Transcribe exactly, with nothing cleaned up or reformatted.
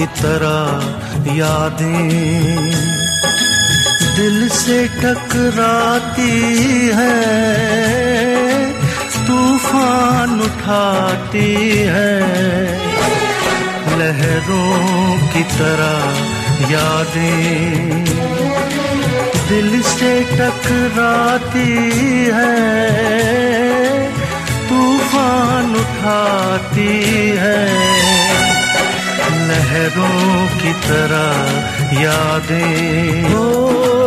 की तरह यादें दिल से टकराती है, तूफान उठाती है। लहरों की तरह यादें दिल से टकराती है, तूफान उठाती है। लहरों की तरह यादें। ओ